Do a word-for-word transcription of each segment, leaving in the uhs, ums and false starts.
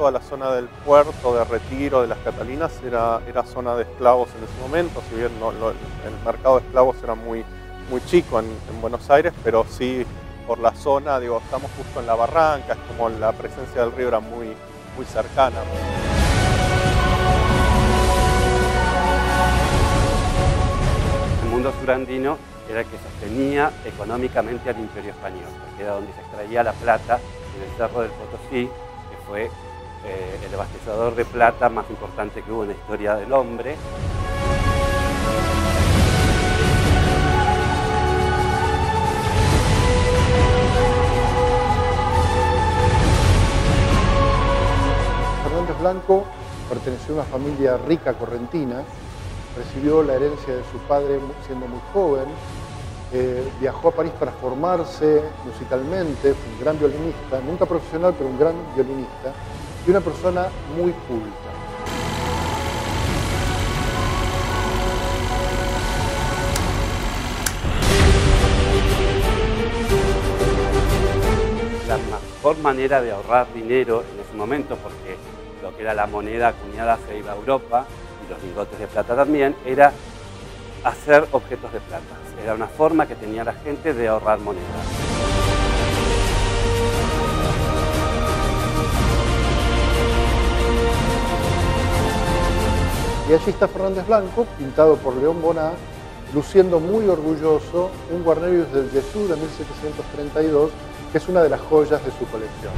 toda la zona del puerto de Retiro, de las Catalinas, era, era zona de esclavos en ese momento, si bien no, no, el mercado de esclavos era muy, muy chico en, en Buenos Aires, pero sí por la zona, digo, estamos justo en la barranca, es como la presencia del río era muy, muy cercana. El mundo surandino era el que sostenía económicamente al Imperio Español, porque era donde se extraía la plata en el Cerro del Potosí, que fue eh, el abastecedor de plata más importante que hubo en la historia del hombre. Fernández Blanco perteneció a una familia rica correntina, recibió la herencia de su padre siendo muy joven, eh, viajó a París para formarse musicalmente, fue un gran violinista, nunca profesional, pero un gran violinista, y una persona muy culta. La mejor manera de ahorrar dinero en ese momento, porque lo que era la moneda acuñada se iba a Europa, y los lingotes de plata también, era hacer objetos de plata. Era una forma que tenía la gente de ahorrar moneda. Y allí está Fernández Blanco, pintado por León Bonnat, luciendo muy orgulloso un Guarnerius del Jesús de mil setecientos treinta y dos, que es una de las joyas de su colección.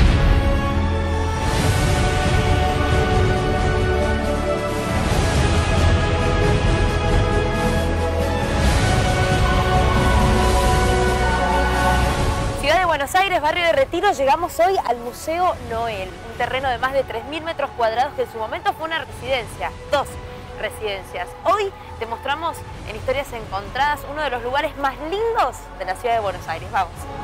Ciudad de Buenos Aires, barrio de Retiro, llegamos hoy al Museo Noel, un terreno de más de tres mil metros cuadrados que en su momento fue una residencia, dos residencias. Hoy te mostramos en Historias Encontradas uno de los lugares más lindos de la ciudad de Buenos Aires. Vamos.